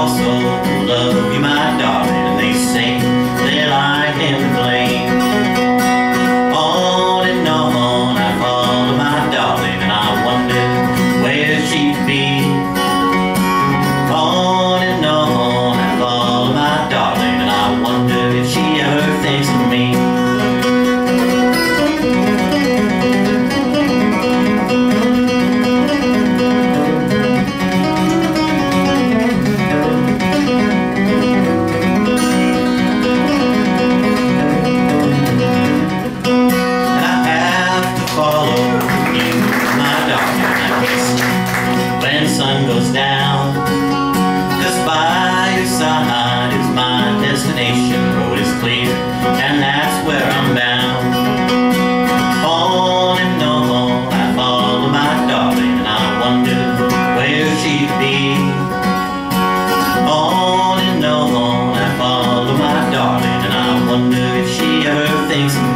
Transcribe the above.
also love you, my darling, and they say that I am to blame. On and on I follow my darling, and I wonder where she'd be. On and on I follow my darling, and I wonder if she ever thinks of me. When the sun goes down, 'cause by your side is my destination. Road is clear, and that's where I'm bound. On and on I follow my darling, and I wonder where she'd be. On and on I follow my darling, and I wonder if she ever thinks of me.